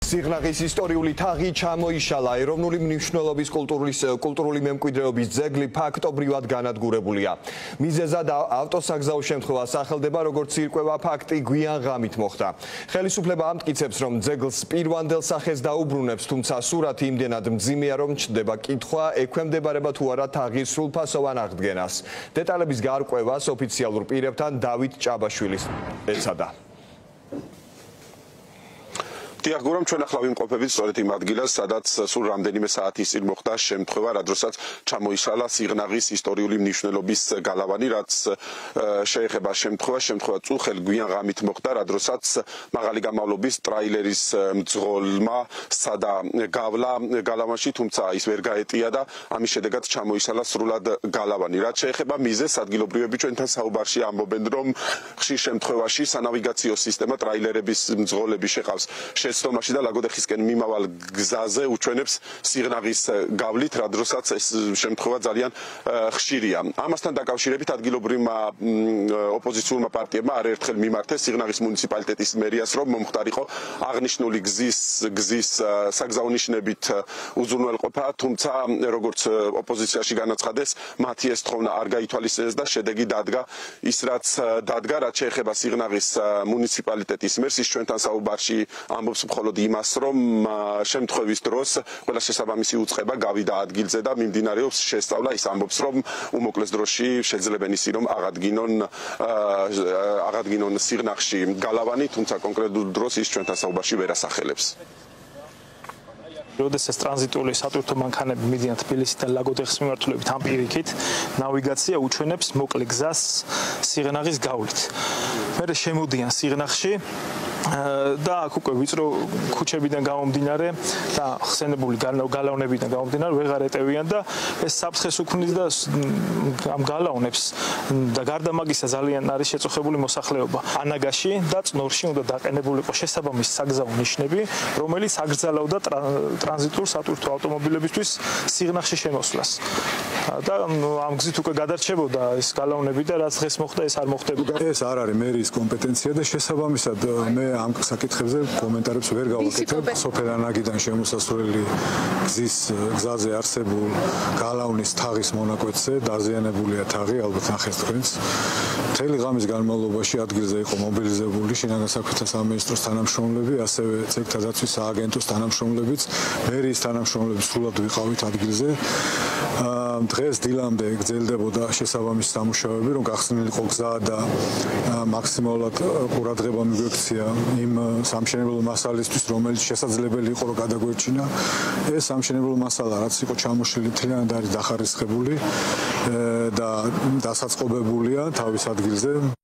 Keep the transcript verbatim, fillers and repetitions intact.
სიღნაღის ისტორიული თაღი ჩამოიშალა. ეროვნული მნიშვნელობის კულტურული მემკვიდრეობის ძეგლი ფაქტობრივად განადგურებულია. მიზეზად ავტოსაგზაო შემთხვევა სახელდება, როგორც ირკვევა ფაქტი გვიან ღამით მოხდა. ხელისუფლება ამტკიცებს, რომ ძეგლს პირვანდელ სახეს დაუბრუნებს, თუმცა სურათი იმდენად მძიმეა, რომ ჩნდება კითხვა, ექვემდებარება თუ არა თაღის სრულფასოვან აღდგენას. დეტალების გარკვევას ოფიციალურ პირებთან დავით ჭაბაშვილის ეცადა. Tiach guram ჩვენ ახლა ვიმყოფებით სწორედ იმ ადგილას, სადაც სულ რამდენიმე საათის წინ მოხდა შემთხვევა, რა დროსაც ჩამოიშალა სიღნაღის ისტორიული მნიშვნელობის გალავანი, რაც შეეხება შემთხვევა, შემთხვევა წუხელ გვიან ღამით მოხდა, რა დროსაც მაღალი გამავლობის ტრაილერის მძღოლმა სადა გავლა გალავანში, თუმცა ის ვერ გაეტია და ამის შედეგად ჩამოიშალა სრულად გალავანი. რაც შეეხება მიზეზს, ადგილობრივები ჩვენთან საუბარში ამბობენ, რომ ხშირ შემთხვევაში სანავიგაციო სისტემა ტრაილერების მძღოლები შეყავს შეცდომაში და ლაგოდეხისკენ მიმავალ გზაზე უჩვენებს სიღნაღის გავლით, რა დროსაც ეს შემთხვევა ძალიან ხშირია. ამასთან დაკავშირებით ადგილობრივმა ოპოზიციურმა პარტიებმა არაერთხელ მიმართეს სიღნაღის მუნიციპალიტეტის მერიას, რომ მომხდარიყო აღნიშნული გზის გზის საგზაო ნიშნებით უზრუნველყოფა, თუმცა როგორც ოპოზიციაში განაცხადეს, მათი ეს თხოვნა არ გაითვალისწინეს და შედეგი დადგა ის, რაც დადგა, რაც შეეხება სიღნაღის მუნიციპალიტეტის მერს, ის ჩვენთან საუბარში ამბობს მხოლოდ იმას, რომ შემთხვევის დროს ყველა შესაბამისი უწყება გავიდა ადგილზე და მიმდინარეობს შესწავლა. ის ამბობს, რომ უმოკლეს დროში შეძლებენ ისი, რომ აღადგინონ აღადგინონ სიღნაღში გალავანი, თუმცა კონკრეტულ დროს ის ჩვენთან საუბარში ვერ ასახელებს. როდესაც ტრანზიტული სატვირთო მანქანები მიდიან თბილისიდან ლაგოდეხის მიმართულებით ამ პირიქით, ნავიგაცია უჩვენებს მოკლე გზას სიღნაღის გავლით. მერე შემოდიან სიღნაღში და აქ უკვე ვიწრო ქუჩებიდან გამომდინარე და ხსენებული გალავნებიდან გამომდინარე ვეღარ ეტევიან და ეს საფრთხეს უქმნის და ამ გალავნებს და გარდა მაგისა ძალიან არის შეწუხებული მოსახლეობა. ანაგაში და წნორში უნდა დაყენებულიყო შესაბამისი საგზაო ნიშნები, რომელიც აგრძელავდა ტრანზიტულ სატვირთო ავტომობილებისთვის სიღნაღში შემოსვლას. და ამ გზით უკვე გადარჩებოდა ეს გალავნები და რაც დღეს მოხდა, ეს არ მოხდებოდა. ეს არ არის მერის კომპეტენცია და შესაბამისად მე ამ საკითხებზე კომენტარებს ვერ გავაკეთებ. სოფელანაგიდან შემოსასვლელი გზის გზაზე არსებულ გალავნის თაღის მონაკვეთზე დაზიანებულია თაღი, ალბათ ნახეთ თქვენს. მთელი ღამის განმავლობაში ადგილზე იყო მობილიზებული შინაგან საქმეთა სამინისტროს თანამშრომლები, ასევე ძეგლთა დაცვის სააგენტოს თანამშრომლებიც, მერის თანამშრომლები სრულად ვიყავით ადგილზე. დღეს დილამდე გრძელდებოდა შესაბამისი სამუშაოები, რომ გახსნილიყო გზა და მაქსიმალურად ყურადღება მიგვექცია იმ სამშენებლო მასალისთვის, რომელიც შესაძლებელი იყო, რომ გადაგვერჩინა. ეს სამშენებლო მასალა, რაც იყო ჩამოშლილი, მთლიანად არის დახარისხებული და დასაწყობებულია თავის ადგილზე.